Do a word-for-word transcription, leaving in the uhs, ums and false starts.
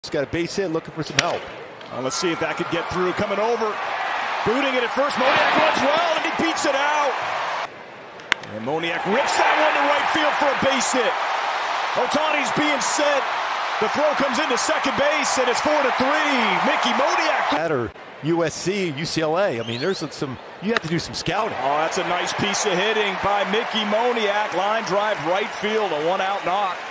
He's got a base hit, looking for some help. Well, let's see if that could get through. Coming over, booting it at first. Moniak runs well, and he beats it out. And Moniak rips that one to right field for a base hit. Otani's being set. The throw comes into second base, and it's four to three. Mickey Moniak. That or U S C, U C L A. I mean, there's some. You have to do some scouting. Oh, that's a nice piece of hitting by Mickey Moniak. Line drive right field, a one-out knock.